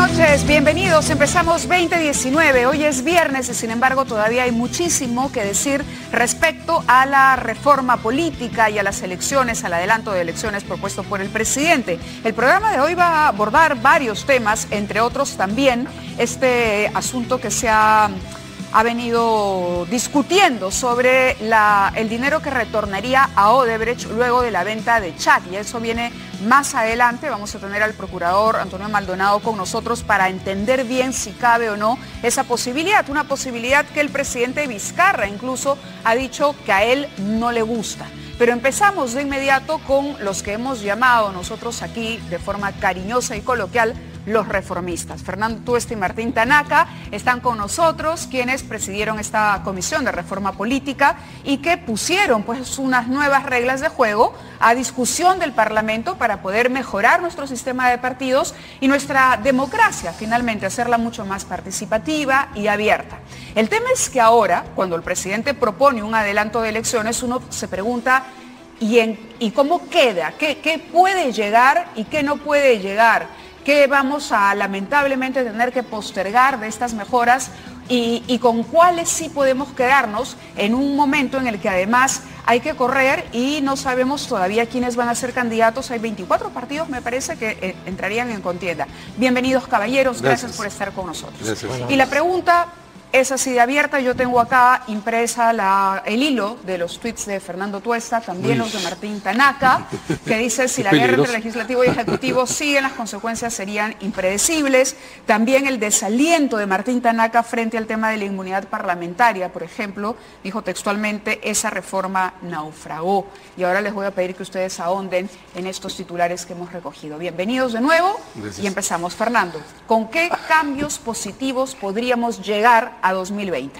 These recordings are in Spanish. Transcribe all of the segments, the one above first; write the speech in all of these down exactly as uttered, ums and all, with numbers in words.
noches, bienvenidos. Empezamos veinte diecinueve. Hoy es viernes y sin embargo todavía hay muchísimo que decir respecto a la reforma política y a las elecciones, al adelanto de elecciones propuesto por el presidente. El programa de hoy va a abordar varios temas, entre otros también este asunto que se ha... ha venido discutiendo sobre la, el dinero que retornaría a Odebrecht luego de la venta de Chat. Y eso viene más adelante. Vamos a tener al procurador Antonio Maldonado con nosotros para entender bien si cabe o no esa posibilidad. Una posibilidad que el presidente Vizcarra incluso ha dicho que a él no le gusta. Pero empezamos de inmediato con los que hemos llamado nosotros aquí de forma cariñosa y coloquial los reformistas. Fernando Tuesta y Martín Tanaka están con nosotros, quienes presidieron esta comisión de reforma política y que pusieron pues unas nuevas reglas de juego a discusión del Parlamento para poder mejorar nuestro sistema de partidos y nuestra democracia, finalmente hacerla mucho más participativa y abierta. El tema es que ahora, cuando el presidente propone un adelanto de elecciones, uno se pregunta ¿y, en, y cómo queda? ¿Qué, qué puede llegar y qué no puede llegar? ¿Qué vamos a lamentablemente tener que postergar de estas mejoras y, y con cuáles sí podemos quedarnos en un momento en el que además hay que correr y no sabemos todavía quiénes van a ser candidatos? Hay veinticuatro partidos, me parece, que eh, entrarían en contienda. Bienvenidos, caballeros, gracias, gracias por estar con nosotros. Gracias. Y la pregunta es así de abierta. Yo tengo acá impresa la, el hilo de los tweets de Fernando Tuesta, también Uy. los de Martín Tanaka, que dice si la guerra entre legislativo y ejecutivo siguen, las consecuencias serían impredecibles. También el desaliento de Martín Tanaka frente al tema de la inmunidad parlamentaria, por ejemplo, dijo textualmente, esa reforma naufragó. Y ahora les voy a pedir que ustedes ahonden en estos titulares que hemos recogido. Bienvenidos de nuevo. Gracias. Y empezamos. Fernando, ¿con qué cambios positivos podríamos llegar a dos mil veinte?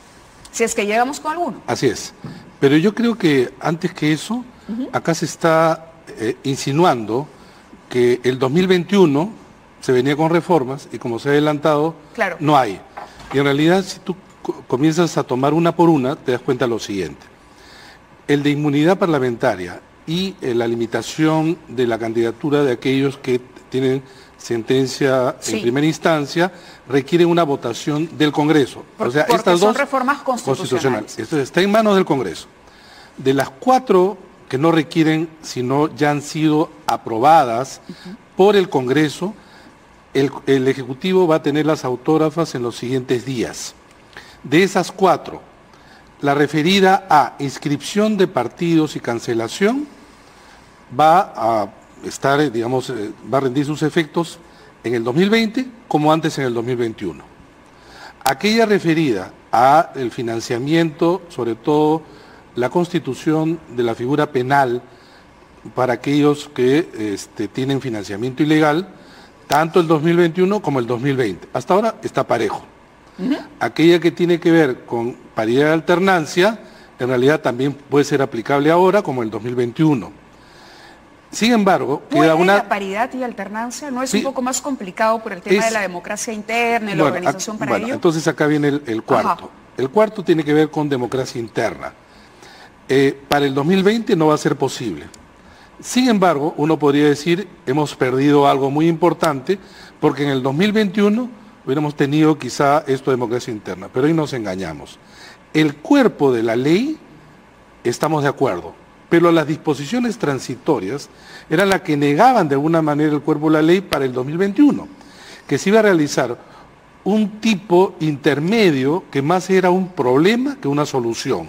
Si es que llegamos con alguno. Así es. Pero yo creo que antes que eso, uh-huh. acá se está eh, insinuando que el dos mil veintiuno se venía con reformas y como se ha adelantado, claro. no hay. Y en realidad, si tú comienzas a tomar una por una, te das cuenta de lo siguiente. El de inmunidad parlamentaria y eh, la limitación de la candidatura de aquellos que tienen sentencia sí. en primera instancia, requiere una votación del Congreso. Por, o sea, porque estas son dos reformas constitucionales. Esto está en manos del Congreso. De las cuatro que no requieren, sino ya han sido aprobadas uh-huh. por el Congreso, el, el Ejecutivo va a tener las autógrafas en los siguientes días. De esas cuatro, la referida a inscripción de partidos y cancelación va a estar, digamos, eh, va a rendir sus efectos en el dos mil veinte como antes en el dos mil veintiuno. Aquella referida a el financiamiento, sobre todo la constitución de la figura penal para aquellos que este, tienen financiamiento ilegal, tanto el dos mil veintiuno como el dos mil veinte. Hasta ahora está parejo. Uh-huh. Aquella que tiene que ver con paridad de alternancia, en realidad también puede ser aplicable ahora como el dos mil veintiuno. Sin embargo, queda una... la paridad y alternancia? ¿No es sí, un poco más complicado por el tema es... de la democracia interna y la bueno, organización para bueno, ello? Entonces acá viene el, el cuarto. Ajá. El cuarto tiene que ver con democracia interna. Eh, para el dos mil veinte no va a ser posible. Sin embargo, uno podría decir, hemos perdido algo muy importante, porque en el dos mil veintiuno hubiéramos tenido quizá esto de democracia interna, pero ahí nos engañamos. El cuerpo de la ley, estamos de acuerdo, pero las disposiciones transitorias eran las que negaban de alguna manera el cuerpo de la ley para el dos mil veintiuno, que se iba a realizar un tipo intermedio que más era un problema que una solución.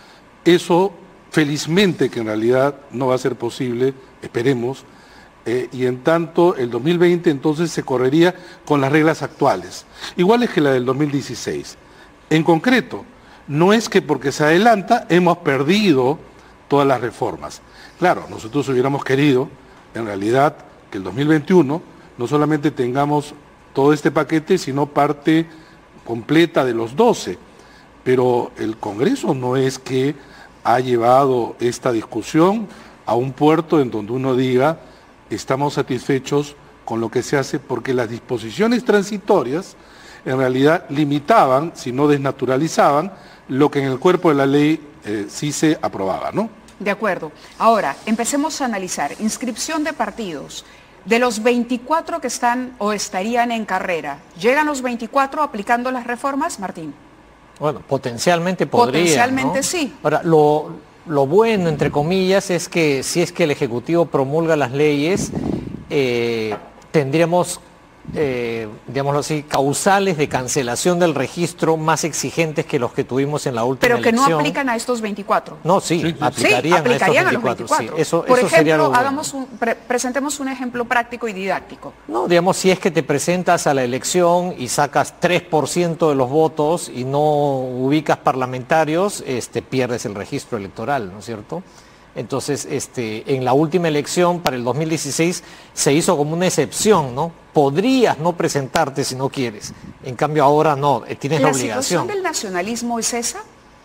Eso, felizmente, que en realidad no va a ser posible, esperemos, eh, y en tanto el dos mil veinte entonces se correría con las reglas actuales, iguales que la del dos mil dieciséis. En concreto, no es que porque se adelanta hemos perdido todas las reformas. Claro, nosotros hubiéramos querido, en realidad, que el dos mil veintiuno no solamente tengamos todo este paquete, sino parte completa de los doce. Pero el Congreso no es que ha llevado esta discusión a un puerto en donde uno diga, estamos satisfechos con lo que se hace, porque las disposiciones transitorias en realidad limitaban, si no desnaturalizaban, lo que en el cuerpo de la ley eh, sí se aprobaba, ¿no? De acuerdo. Ahora, empecemos a analizar. Inscripción de partidos. De los veinticuatro que están o estarían en carrera, ¿llegan los veinticuatro aplicando las reformas, Martín? Bueno, potencialmente podría, Potencialmente ¿no? sí. Ahora, lo, lo bueno, entre comillas, es que si es que el Ejecutivo promulga las leyes, eh, tendríamos, eh, digámoslo así, causales de cancelación del registro más exigentes que los que tuvimos en la última Pero que elección. no aplican a estos veinticuatro. No, sí, sí, sí. aplicarían, Sí, aplicarían a, a, estos los veinticuatro. veinticuatro. Sí, eso, Por eso sería ejemplo, lo bueno. hagamos un, pre presentemos un ejemplo práctico y didáctico. No, digamos, si es que te presentas a la elección y sacas tres por ciento de los votos y no ubicas parlamentarios, este, pierdes el registro electoral, ¿no es cierto? Entonces, este, en la última elección, para el dos mil dieciséis, se hizo como una excepción, ¿no? Podrías no presentarte si no quieres. En cambio, ahora no, eh, tienes la, ¿La obligación. situación del nacionalismo es esa?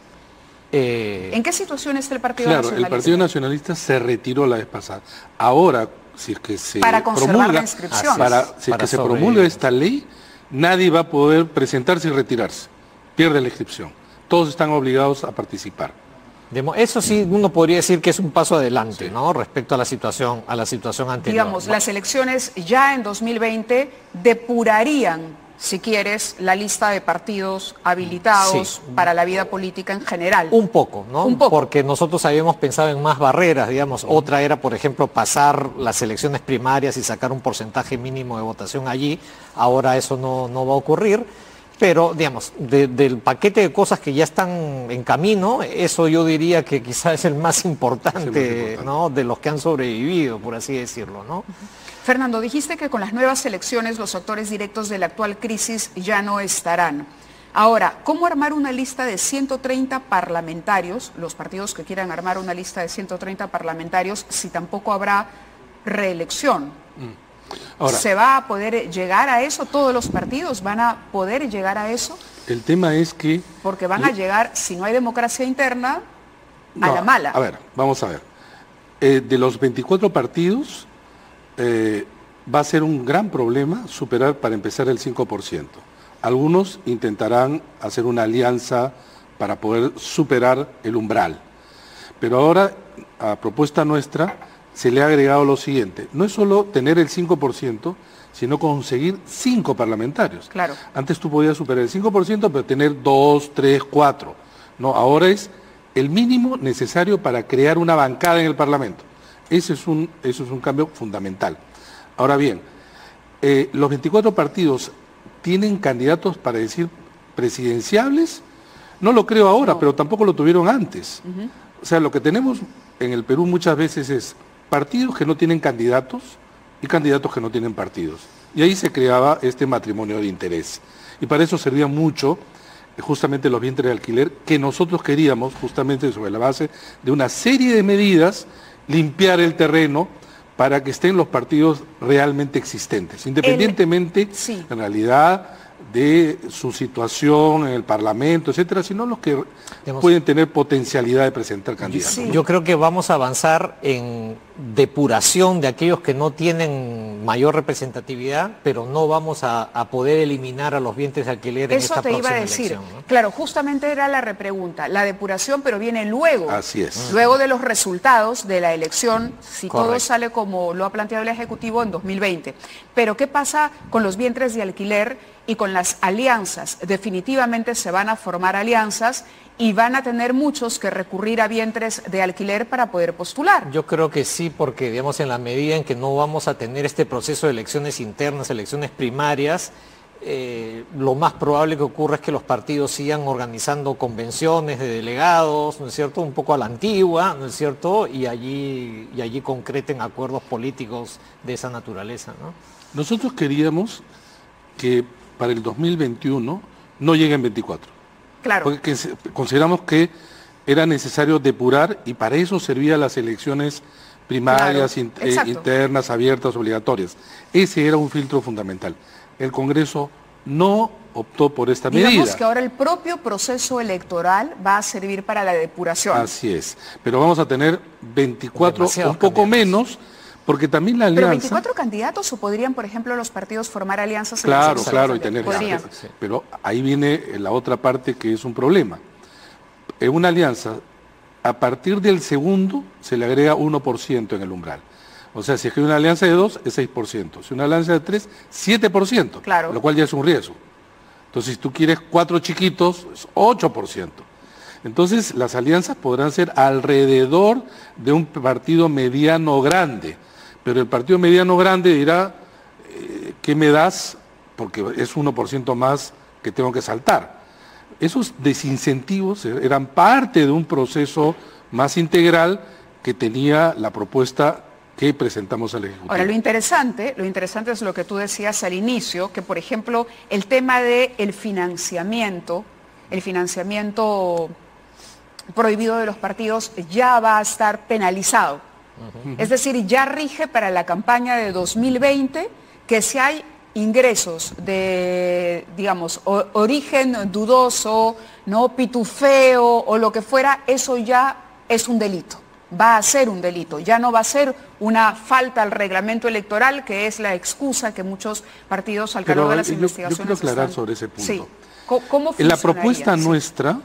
Eh, ¿En qué situación está el Partido Claro, Nacionalista? el Partido Nacionalista se retiró la vez pasada. Ahora, si es que se Para conservar promulga, la inscripción. para, si es Para que se sobre- promulga esta ley, nadie va a poder presentarse y retirarse. Pierde la inscripción. Todos están obligados a participar. digamos, eso sí, uno podría decir que es un paso adelante, Sí. ¿no? Respecto a la situación, a la situación anterior. Digamos, Bueno, las elecciones ya en dos mil veinte depurarían, si quieres, la lista de partidos habilitados Sí. para la vida política en general. Un poco, ¿no? Un poco. Porque nosotros habíamos pensado en más barreras, digamos. Otra era, por ejemplo, pasar las elecciones primarias y sacar un porcentaje mínimo de votación allí. Ahora eso no, no va a ocurrir. Pero, digamos, de- del paquete de cosas que ya están en camino, eso yo diría que quizás es el más importante, Es el más importante. ¿no? De los que han sobrevivido, por así decirlo, ¿no? Fernando, dijiste que con las nuevas elecciones los actores directos de la actual crisis ya no estarán. Ahora, ¿cómo armar una lista de ciento treinta parlamentarios, los partidos que quieran armar una lista de ciento treinta parlamentarios, si tampoco habrá reelección? Ahora, ¿Se va a poder llegar a eso? ¿Todos los partidos van a poder llegar a eso? el tema es que... Porque van a llegar, si no hay democracia interna, a No, la mala. A ver, vamos a ver. Eh, de los veinticuatro partidos, eh, va a ser un gran problema superar para empezar el cinco por ciento. Algunos intentarán hacer una alianza para poder superar el umbral. Pero ahora, a propuesta nuestra, se le ha agregado lo siguiente. No es solo tener el cinco por ciento, sino conseguir cinco parlamentarios. Claro. Antes tú podías superar el cinco por ciento, pero tener dos, tres, cuatro. No, ahora es el mínimo necesario para crear una bancada en el Parlamento. Ese es un, eso es un cambio fundamental. Ahora bien, eh, los veinticuatro partidos tienen candidatos para decir presidenciables. No lo creo ahora, No. pero tampoco lo tuvieron antes. Uh-huh. O sea, lo que tenemos en el Perú muchas veces es partidos que no tienen candidatos y candidatos que no tienen partidos. Y ahí se creaba este matrimonio de interés. Y para eso servía mucho justamente los vientres de alquiler, que nosotros queríamos, justamente sobre la base de una serie de medidas, limpiar el terreno para que estén los partidos realmente existentes, independientemente, el... sí. en realidad, de su situación en el Parlamento, etcétera, sino los que Digamos, pueden tener potencialidad de presentar candidatos. Sí. Yo creo que vamos a avanzar en depuración de aquellos que no tienen mayor representatividad, pero no vamos a, a poder eliminar a los vientres de alquiler en Eso esta te próxima iba a decir. elección, ¿no? Claro, justamente era la repregunta. La depuración, pero viene luego. Así es. Luego de los resultados de la elección, si Correcto. todo sale como lo ha planteado el Ejecutivo en dos mil veinte. Pero ¿qué pasa con los vientres de alquiler y con las alianzas? Definitivamente se van a formar alianzas y van a tener muchos que recurrir a vientres de alquiler para poder postular. Yo creo que sí, porque digamos en la medida en que no vamos a tener este proceso de elecciones internas, elecciones primarias, eh, lo más probable que ocurra es que los partidos sigan organizando convenciones de delegados, ¿no es cierto?, un poco a la antigua, ¿no es cierto?, y allí, y allí concreten acuerdos políticos de esa naturaleza, ¿no? Nosotros queríamos que para el dos mil veintiuno no lleguen veinticuatro. Claro. Porque consideramos que era necesario depurar y para eso servían las elecciones primarias, Claro, in, eh, internas, abiertas, obligatorias. Ese era un filtro fundamental. El Congreso no optó por esta Digamos medida. Digamos que ahora el propio proceso electoral va a servir para la depuración. Así es. Pero vamos a tener veinticuatro, Demasiados un poco candidatos. menos, porque también la alianza... ¿Pero veinticuatro candidatos o podrían, por ejemplo, los partidos formar alianzas? Claro, claro, y tener... Podrían. Sí. Pero ahí viene la otra parte que es un problema. En una alianza, a partir del segundo se le agrega uno por ciento en el umbral. O sea, si es que hay una alianza de dos, es seis por ciento. Si una alianza de tres, siete por ciento. Claro. Lo cual ya es un riesgo. Entonces, si tú quieres cuatro chiquitos, es ocho por ciento. Entonces, las alianzas podrán ser alrededor de un partido mediano grande. Pero el partido mediano grande dirá, eh, ¿qué me das? Porque es uno por ciento más que tengo que saltar. Esos desincentivos eran parte de un proceso más integral que tenía la propuesta que presentamos al Ejecutivo. Ahora, lo interesante, lo interesante es lo que tú decías al inicio, que por ejemplo, el tema del financiamiento, el financiamiento prohibido de los partidos ya va a estar penalizado. Uh-huh. Es decir, ya rige para la campaña de dos mil veinte que si hay ingresos de, digamos, o, origen dudoso, no pitufeo o lo que fuera, eso ya es un delito. Va a ser un delito, ya no va a ser una falta al reglamento electoral, que es la excusa que muchos partidos al calor de las yo, investigaciones yo quiero aclarar están... sobre ese punto. Sí. ¿Cómo, cómo en la propuesta sí. nuestra,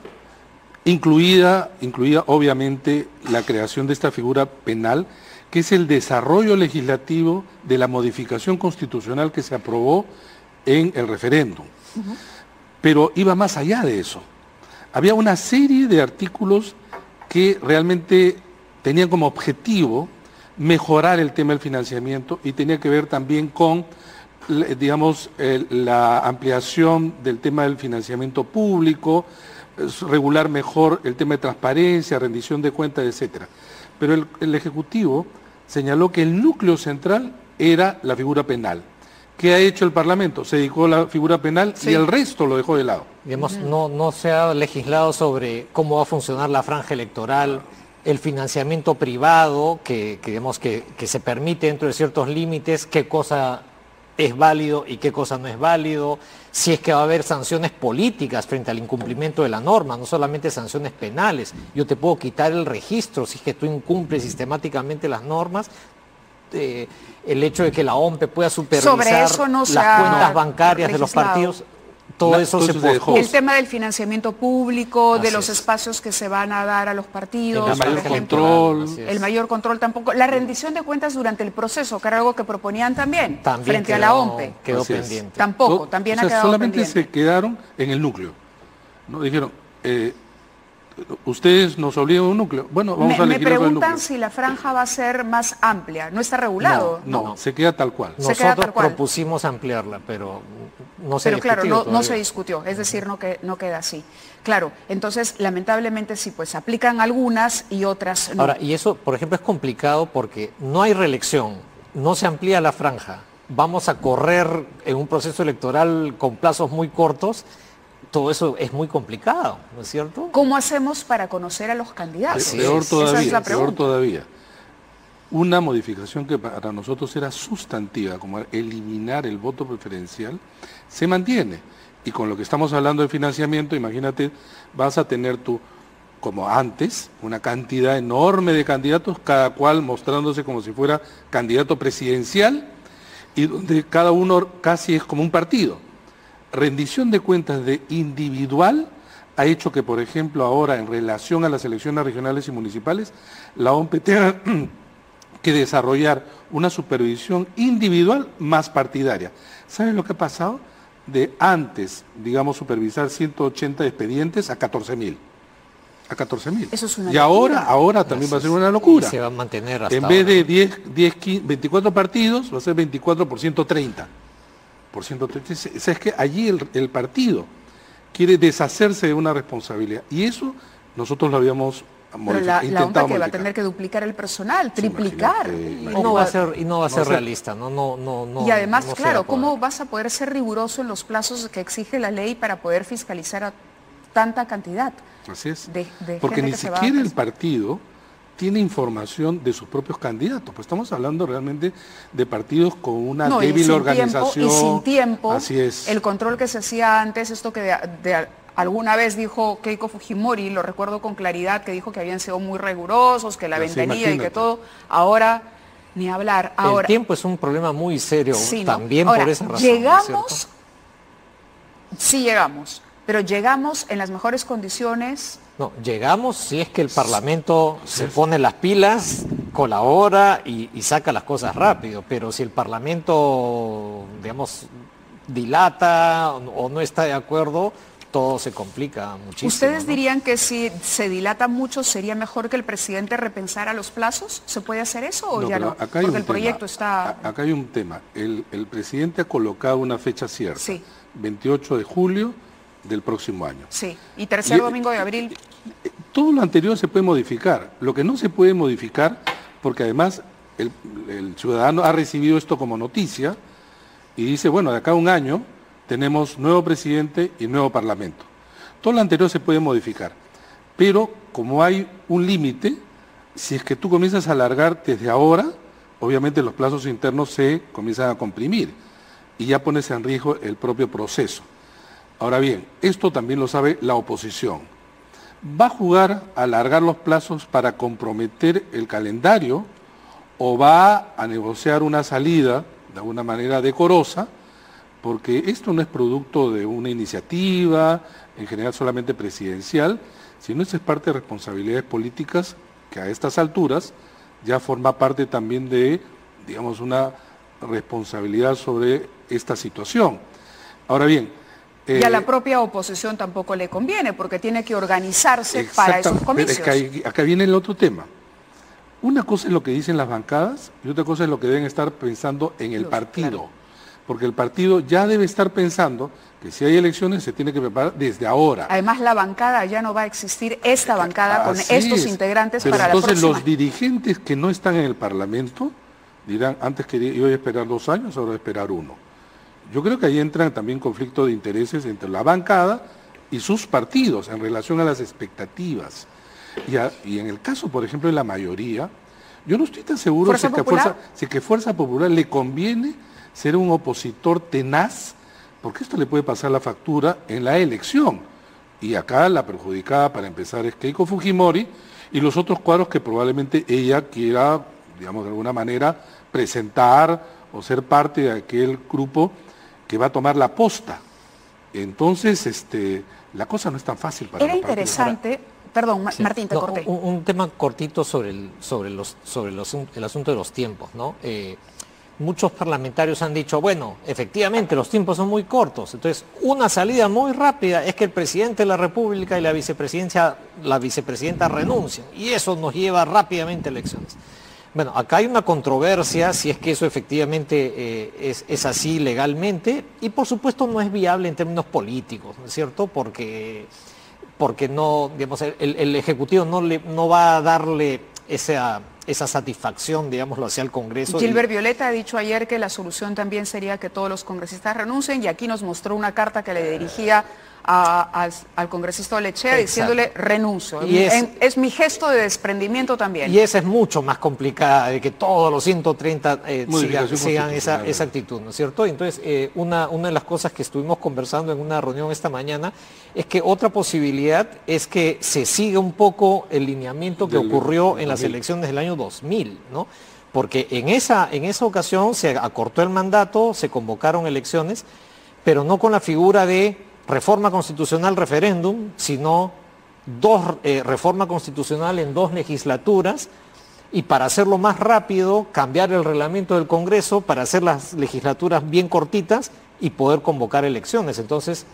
incluida, incluida obviamente la creación de esta figura penal, que es el desarrollo legislativo de la modificación constitucional que se aprobó en el referéndum. Uh-huh. Pero iba más allá de eso. Había una serie de artículos que realmente tenían como objetivo mejorar el tema del financiamiento y tenía que ver también con, digamos, el, la ampliación del tema del financiamiento público, regular mejor el tema de transparencia, rendición de cuentas, etcétera. Pero el, el Ejecutivo señaló que el núcleo central era la figura penal. ¿Qué ha hecho el Parlamento? Se dedicó a la figura penal sí. y el resto lo dejó de lado. Digamos, no, no se ha legislado sobre cómo va a funcionar la franja electoral, el financiamiento privado, que, que, digamos, que, que se permite dentro de ciertos límites, qué cosa es válido y qué cosa no es válido, si es que va a haber sanciones políticas frente al incumplimiento de la norma, no solamente sanciones penales. Yo te puedo quitar el registro si es que tú incumples sistemáticamente las normas. Eh, el hecho de que la O M P pueda supervisar eso no las ha cuentas bancarias registrado. de los partidos, todo no, eso se dejó. El tema del financiamiento público, Así de los es. espacios que se van a dar a los partidos, el mayor ejemplo, control, el mayor control tampoco, la rendición de cuentas durante el proceso, que era algo que proponían también, también frente quedó, a la O M P. Quedó pendiente. Tampoco, también o sea, ha quedado solamente pendiente. se quedaron en el núcleo. ¿No? Dijeron, eh, ustedes nos obligan a un núcleo. Bueno, vamos me, a me legislar con el núcleo. preguntan si la franja va a ser más amplia. No está regulado. No, no, no. se queda tal cual. Nosotros queda tal cual. propusimos ampliarla, pero no se Pero claro, no, todavía. no se discutió. Es decir, no, que, no queda así. Claro, entonces, lamentablemente sí, pues aplican algunas y otras no. Ahora, y eso, por ejemplo, es complicado porque no hay reelección, no se amplía la franja. Vamos a correr en un proceso electoral con plazos muy cortos. Todo eso es muy complicado, ¿no es cierto? ¿Cómo hacemos para conocer a los candidatos? Sí, peor todavía, Esa es la peor todavía. Una modificación que para nosotros era sustantiva, como eliminar el voto preferencial, se mantiene. Y con lo que estamos hablando de financiamiento, imagínate, vas a tener tú, como antes, una cantidad enorme de candidatos, cada cual mostrándose como si fuera candidato presidencial, y donde cada uno casi es como un partido. Rendición de cuentas de individual ha hecho que, por ejemplo, ahora en relación a las elecciones regionales y municipales, la O M P tenga que desarrollar una supervisión individual más partidaria. ¿Saben lo que ha pasado? De antes, digamos, supervisar ciento ochenta expedientes a catorce mil. A catorce mil. Eso es una y locura. ahora, ahora también Así va a ser una locura. Y se va a mantener hasta En vez ahora. de diez, diez, quince, veinticuatro partidos, va a ser veinticuatro por ciento treinta. Por ciento treinta. O sea, es que allí el, el partido quiere deshacerse de una responsabilidad. Y eso nosotros lo habíamos Pero la, la O M P que va a tener que duplicar el personal, triplicar. Imagínate, imagínate. Y no va a ser, y no va a ser No, o sea, realista, no, no, no, no. Y además, no se claro, va a poder. ¿cómo vas a poder ser riguroso en los plazos que exige la ley para poder fiscalizar a tanta cantidad? Así es. De, de Porque gente ni que se va a siquiera el presentar? partido tiene información de sus propios candidatos. Pues estamos hablando realmente de partidos con una No, y débil sin organización. tiempo, y sin tiempo, Así es. el control que se hacía antes, esto que de, de alguna vez dijo Keiko Fujimori, lo recuerdo con claridad, que dijo que habían sido muy rigurosos, que la Así, ventanilla y imagínate. que todo, ahora ni hablar. Ahora, el tiempo es un problema muy serio, sí, ¿no? también Ahora, por esa razón. llegamos, ¿no es cierto? sí llegamos, pero llegamos en las mejores condiciones. No, llegamos si es que el Parlamento se pone las pilas colabora y, y saca las cosas rápido, pero si el Parlamento, digamos, dilata o no está de acuerdo, todo se complica muchísimo. ¿Ustedes ¿no? dirían que si se dilata mucho sería mejor que el presidente repensara los plazos? ¿Se puede hacer eso o No, ya pero no? acá hay Porque un el proyecto tema. está... A- Acá hay un tema. El, el presidente ha colocado una fecha cierta, Sí. veintiocho de julio del próximo año. Sí, y tercer Y- domingo de abril. Todo lo anterior se puede modificar. Lo que no se puede modificar, porque además el, el ciudadano ha recibido esto como noticia y dice, bueno, de acá a un año tenemos nuevo presidente y nuevo parlamento. Todo lo anterior se puede modificar, pero como hay un límite, si es que tú comienzas a alargar desde ahora, obviamente los plazos internos se comienzan a comprimir y ya pones en riesgo el propio proceso. Ahora bien, esto también lo sabe la oposición. ¿Va a jugar a alargar los plazos para comprometer el calendario o va a negociar una salida de alguna manera decorosa? Porque esto no es producto de una iniciativa, en general solamente presidencial, sino esto es parte de responsabilidades políticas que a estas alturas ya forma parte también de, digamos, una responsabilidad sobre esta situación. Ahora bien... Eh, y a la eh, propia oposición tampoco le conviene, porque tiene que organizarse para esos comicios. Es que hay, acá viene el otro tema. Una cosa es lo que dicen las bancadas y otra cosa es lo que deben estar pensando en el Los, partido. claro. Porque el partido ya debe estar pensando que si hay elecciones se tiene que preparar desde ahora. Además, la bancada ya no va a existir, esta bancada con Así estos es. integrantes Pero para la entonces próxima. los dirigentes que no están en el Parlamento dirán, antes que iba a esperar dos años, ahora voy a esperar uno. Yo creo que ahí entran también conflictos de intereses entre la bancada y sus partidos en relación a las expectativas. Y, a, y en el caso, por ejemplo, de la mayoría, yo no estoy tan seguro si es, que a Fuerza, si es que Fuerza Popular le conviene ser un opositor tenaz, porque esto le puede pasar la factura en la elección. Y acá la perjudicada, para empezar, es Keiko Fujimori y los otros cuadros que probablemente ella quiera, digamos, de alguna manera, presentar o ser parte de aquel grupo que va a tomar la posta. Entonces, este, la cosa no es tan fácil para Era interesante, perdón, sí. Martín, te no, corté. Un, un tema cortito sobre, el, sobre, los, sobre los, el asunto de los tiempos, ¿no? Eh, muchos parlamentarios han dicho, bueno, efectivamente los tiempos son muy cortos, entonces una salida muy rápida es que el presidente de la República y la vicepresidencia, la vicepresidenta renuncian y eso nos lleva rápidamente a elecciones. Bueno, acá hay una controversia si es que eso efectivamente eh, es, es así legalmente y por supuesto no es viable en términos políticos, ¿no es cierto? Porque, porque no, digamos, el, el Ejecutivo no, le, no va a darle esa, esa satisfacción, digámoslo, hacia el Congreso. Gilbert y... Violeta ha dicho ayer que la solución también sería que todos los congresistas renuncien y aquí nos mostró una carta que le dirigía A, a, al congresista Olechea diciéndole renuncio. Y es, en, es mi gesto de desprendimiento también. Y esa es mucho más complicada de que todos los ciento treinta eh, sigan, sigan esa, esa actitud, ¿no es cierto? Entonces, eh, una, una de las cosas que estuvimos conversando en una reunión esta mañana es que otra posibilidad es que se siga un poco el lineamiento que del, ocurrió en las elecciones del año dos mil, ¿no? Porque en esa, en esa ocasión se acortó el mandato, se convocaron elecciones, pero no con la figura de reforma constitucional, referéndum, sino dos eh, reforma constitucional en dos legislaturas y para hacerlo más rápido cambiar el reglamento del Congreso para hacer las legislaturas bien cortitas y poder convocar elecciones. Entonces,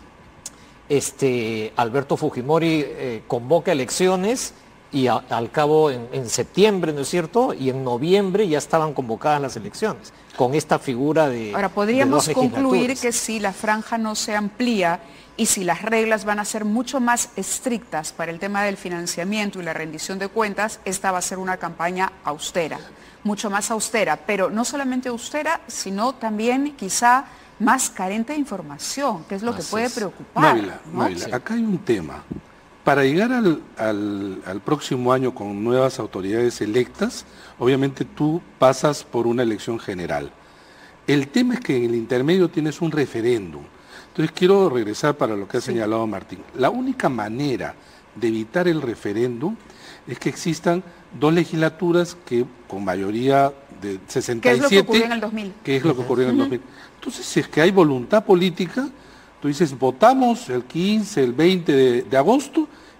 este, Alberto Fujimori eh, convoca elecciones y a, al cabo en, en septiembre, ¿no es cierto? Y en noviembre ya estaban convocadas las elecciones con esta figura de... Ahora, podríamos concluir que si la franja no se amplía y si las reglas van a ser mucho más estrictas para el tema del financiamiento y la rendición de cuentas, esta va a ser una campaña austera, mucho más austera, pero no solamente austera, sino también quizá más carente de información, que es lo Así que puede es. preocupar. Mávila, ¿no? Mávila, sí. acá hay un tema. Para llegar al, al, al próximo año con nuevas autoridades electas, obviamente tú pasas por una elección general. El tema es que en el intermedio tienes un referéndum. Entonces quiero regresar para lo que ha sí. señalado Martín. La única manera de evitar el referéndum es que existan dos legislaturas que con mayoría de sesenta y siete... ¿Qué es lo que ocurrió en el dos mil? Que es lo que ocurrió en el dos mil. Entonces, si es que hay voluntad política, tú dices, votamos el quince, el veinte de, de agosto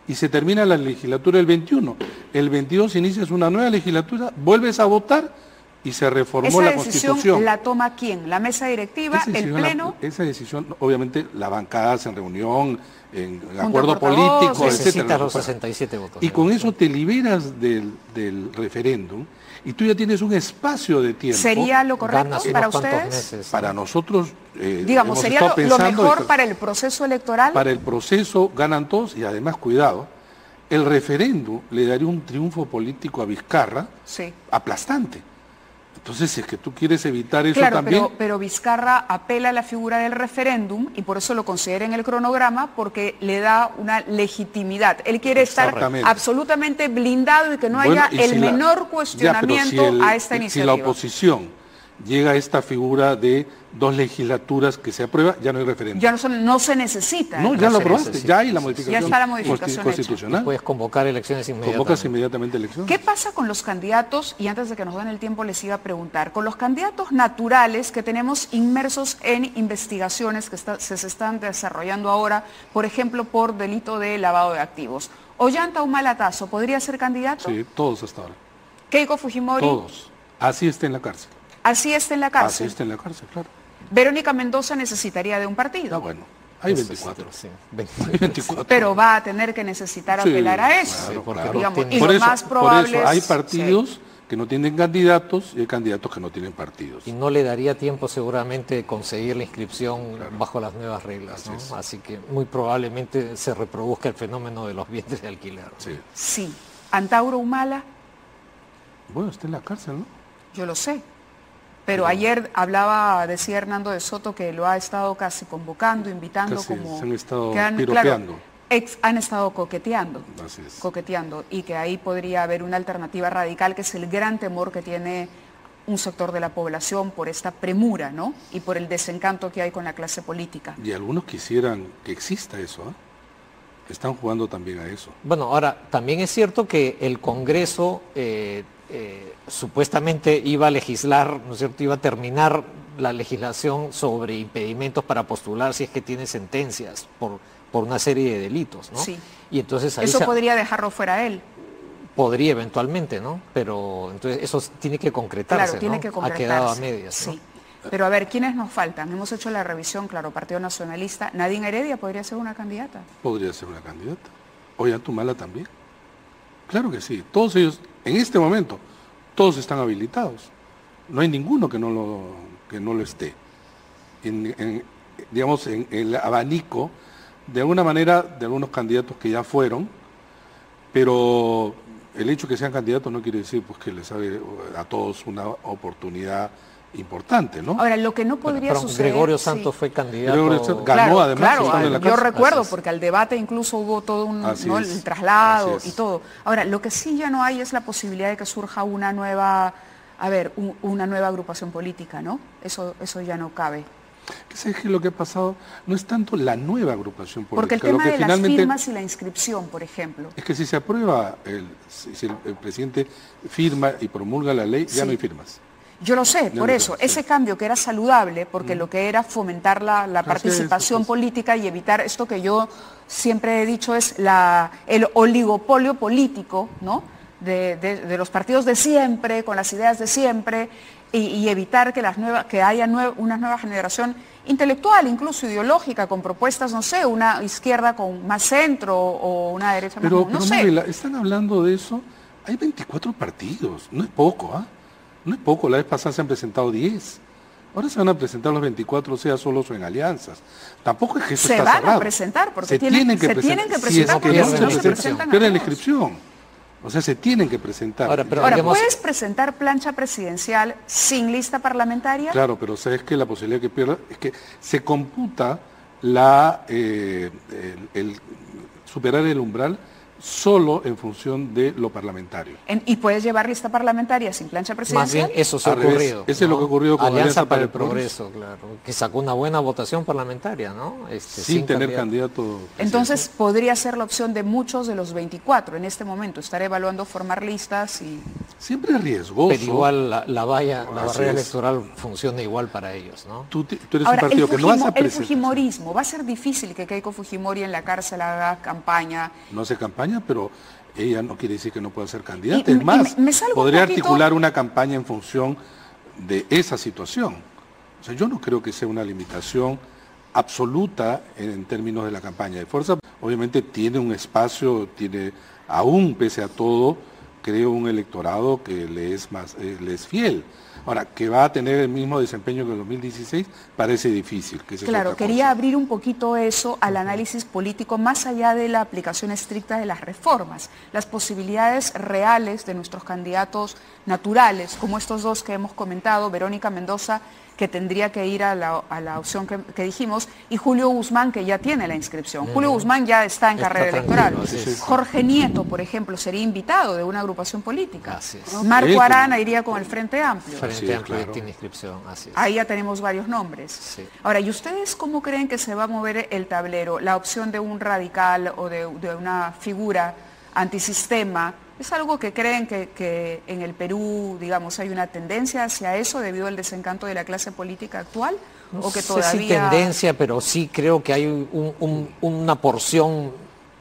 y se termina la legislatura del veintiuno. El veintidós inicias una nueva legislatura, vuelves a votar y se reformó ¿Esa la decisión Constitución. la toma quién? ¿La mesa directiva? Esa ¿El decisión, pleno? la- esa decisión, obviamente, la bancada hace en reunión, en Junta acuerdo de portavoces. político, Necesitas etcétera. los sesenta y siete votos. Y con ¿no? eso te liberas del, del referéndum y tú ya tienes un espacio de tiempo. ¿Sería lo correcto Ganas unos para cuantos ustedes? meses, ¿no? Para nosotros, eh, Digamos, hemos ¿sería estado lo, lo pensando mejor y- para el proceso electoral? Para el proceso ganan todos y además, cuidado, el referéndum le daría un triunfo político a Vizcarra Sí. aplastante. Entonces, si es que tú quieres evitar eso Claro, también... pero, pero Vizcarra apela a la figura del referéndum y por eso lo considera en el cronograma porque le da una legitimidad. Él quiere estar Exactamente. absolutamente blindado y que no Bueno, haya y el si la- menor Ya, pero cuestionamiento si el- a esta si iniciativa. la oposición llega a esta figura de dos legislaturas que se aprueba, ya no hay referéndum. Ya no, son- no se necesita. no, ¿eh? ya no lo se aprobaste, necesita. ya hay la modificación Ya está la modificación consti- hecha. constitucional. Puedes convocar elecciones inmediatamente. Convocas inmediatamente elecciones. ¿Qué pasa con los candidatos? Y antes de que nos den el tiempo les iba a preguntar, con los candidatos naturales que tenemos inmersos en investigaciones que está- se, se están desarrollando ahora, por ejemplo, por delito de lavado de activos. Ollanta Humala Tazo, ¿podría ser candidato? Sí, todos hasta ahora. Keiko Fujimori, Todos. Así está en la cárcel. así está en la Así cárcel. está en la cárcel, claro. Verónica Mendoza necesitaría de un partido, Ah, bueno, hay Eso veinticuatro. sí, Hay veinticuatro. veinticuatro. pero va a tener que necesitar Sí, apelar a eso. claro, porque claro. Digamos, tiene- y Por lo eso, más por probable eso hay es- partidos sí. que no tienen candidatos y hay candidatos que no tienen partidos. Y no le daría tiempo seguramente de conseguir la inscripción bajo las nuevas reglas, Así ¿no? es. Así que muy probablemente se reproduzca el fenómeno de los bienes de alquiler. Sí. Sí. Antauro Humala, Bueno, está en la cárcel, ¿no? yo lo sé. Pero ayer hablaba, decía Hernando de Soto, que lo ha estado casi convocando, invitando Casi, como... se han estado que piropeando. ex- han estado coqueteando. Así es. Coqueteando. Y que ahí podría haber una alternativa radical, que es el gran temor que tiene un sector de la población por esta premura, ¿no? Y por el desencanto que hay con la clase política. Y algunos quisieran que exista eso, ¿ah? Están jugando también a eso. Bueno, ahora, también es cierto que el Congreso eh, eh, supuestamente iba a legislar, ¿no es cierto?, iba a terminar la legislación sobre impedimentos para postular si es que tiene sentencias por, por una serie de delitos, ¿no? Sí. Y entonces ahí Eso se- podría dejarlo fuera él. podría eventualmente, ¿no? Pero entonces eso tiene que concretarse, Claro, tiene ¿no? que Ha concretarse. quedado a medias, ¿no? Sí. Pero a ver, ¿quiénes nos faltan? Hemos hecho la revisión, claro, Partido Nacionalista. Nadine Heredia podría ser una candidata. Podría ser una candidata. Ollantumala también. Claro que sí. Todos ellos, en este momento, todos están habilitados. No hay ninguno que no lo, que no lo esté. En, en, digamos, en el abanico, de alguna manera, de algunos candidatos que ya fueron, pero el hecho de que sean candidatos no quiere decir pues que les sabe a todos una oportunidad importante, ¿no? Ahora, lo que no podría Pero suceder... Gregorio sí. Santos fue candidato. Gregorio Santos ganó Claro, además claro, estando en la yo cárcel. recuerdo, Así es. porque al debate incluso hubo todo un, Así ¿no? es, el traslado así y es. todo. Ahora, lo que sí ya no hay es la posibilidad de que surja una nueva, a ver, un- una nueva agrupación política, ¿no? Eso, eso ya no cabe. ¿Qué sabes que lo que ha pasado? No es tanto la nueva agrupación política. Porque el lo tema que de las finalmente firmas y la inscripción, por ejemplo. es que si se aprueba, el, si si el, el presidente firma y promulga la ley, ya Sí. no hay firmas. Yo lo sé, Ya por lo eso, sé, sí. ese cambio que era saludable, porque lo que era fomentar la, la Así es, participación así es. política y evitar esto que yo siempre he dicho es la, el oligopolio político, ¿no? De, de- de los partidos de siempre, con las ideas de siempre, y, y evitar que, las nuevas, que haya nue- una nueva generación intelectual, incluso ideológica, con propuestas, no sé, una izquierda con más centro o una derecha Pero, más... No pero sé. Mónica, están hablando de eso, hay veinticuatro partidos, no es poco, ¿ah? No es poco, la vez pasada se han presentado diez. Ahora se van a presentar los veinticuatro, sea solos o en alianzas. Tampoco es que eso Se está van a cerrado. presentar, porque se tienen- tienen que se presentar. tienen que Si presentar, es que porque no si se no se presentan, presentan a pierden la todos. inscripción. O sea, se tienen que presentar. Ahora, pero Ahora, digamos- ¿puedes presentar plancha presidencial sin lista parlamentaria? Claro, pero sabes que la posibilidad que pierda es que se computa la eh, el, el superar el umbral solo en función de lo parlamentario. En, ¿Y puedes llevar lista parlamentaria sin plancha presidencial? Más bien eso se ha Al revés, ocurrido. Eso es lo que ha ocurrido con Alianza, Alianza para, para el Progreso, Progreso, claro, que sacó una buena votación parlamentaria, ¿no? Este, sin, sin tener candidato. candidato Entonces presidente. Podría ser la opción de muchos de los veinticuatro en este momento, estar evaluando formar listas y... Siempre es riesgoso. Pero igual la, la valla, la barrera electoral funciona igual para ellos, ¿no? Tú, tú eres Ahora, un partido el, Fujimo, que no vas a el Fujimorismo, va a ser difícil que Keiko Fujimori en la cárcel haga campaña. No hace campaña, pero ella no quiere decir que no pueda ser candidata. Y, es más, me, me podría un poquito... articular una campaña en función de esa situación. O sea, yo no creo que sea una limitación absoluta en, en términos de la campaña de fuerza. Obviamente tiene un espacio, tiene, aún pese a todo, creo un electorado que le es más, eh, le es fiel. Ahora, que va a tener el mismo desempeño que en el dos mil dieciséis, parece difícil. Que claro, quería abrir un poquito eso al análisis político, más allá de la aplicación estricta de las reformas. Las posibilidades reales de nuestros candidatos naturales, como estos dos que hemos comentado, Verónica Mendoza, que tendría que ir a la, a la opción que, que dijimos, y Julio Guzmán, que ya tiene la inscripción. Uh-huh. Julio Guzmán ya está en está carrera electoral. Sí, sí. Jorge Nieto, por ejemplo, sería invitado de una agrupación política. Así es. Marco sí, Arana iría con el Frente Amplio. Frente sí, Amplio claro. tiene inscripción, así es. Ahí ya tenemos varios nombres. Sí. Ahora, ¿y ustedes cómo creen que se va a mover el tablero? La opción de un radical o de, de una figura antisistema, ¿es algo que creen que, que en el Perú, digamos, hay una tendencia hacia eso debido al desencanto de la clase política actual? No ¿O que sé todavía... si tendencia, pero sí creo que hay un, un, una porción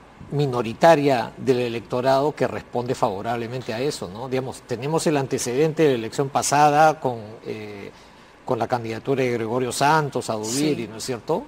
minoritaria del electorado que responde favorablemente a eso, ¿no? Digamos, tenemos el antecedente de la elección pasada con, eh, con la candidatura de Gregorio Santos a Duviri, sí. ¿no es cierto?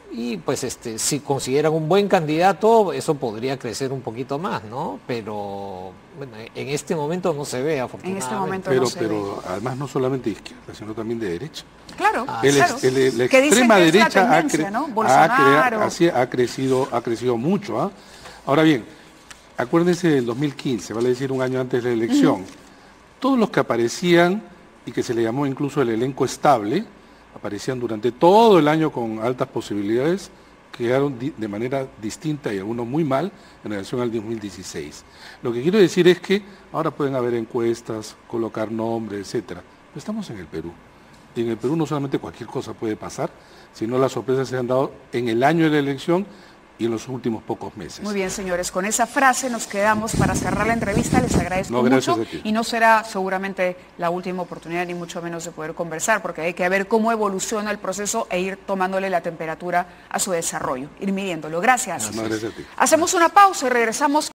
Y pues este, si consideran un buen candidato, eso podría crecer un poquito más, ¿no? Pero bueno, en este momento no se ve, afortunadamente. En este momento pero, no se pero ve. Además no solamente de izquierda, sino también de derecha. Claro, ah, el, claro. El, el, la extrema derecha la ha, cre ¿no? ha, crea así, ha, crecido, ha crecido mucho. ¿eh? Ahora bien, acuérdense del dos mil quince, vale decir un año antes de la elección. Uh-huh. Todos los que aparecían, y que se le llamó incluso el elenco estable, aparecían durante todo el año con altas posibilidades, quedaron de manera distinta y algunos muy mal en relación al dos mil dieciséis. Lo que quiero decir es que ahora pueden haber encuestas, colocar nombres, etcétera. Pero estamos en el Perú. Y en el Perú no solamente cualquier cosa puede pasar, sino las sorpresas se han dado en el año de la elección y en los últimos pocos meses. Muy bien, señores, con esa frase nos quedamos para cerrar la entrevista. Les agradezco no, mucho y no será seguramente la última oportunidad ni mucho menos de poder conversar, porque hay que ver cómo evoluciona el proceso e ir tomándole la temperatura a su desarrollo, ir midiéndolo. Gracias. No, gracias a ti. Hacemos una pausa y regresamos.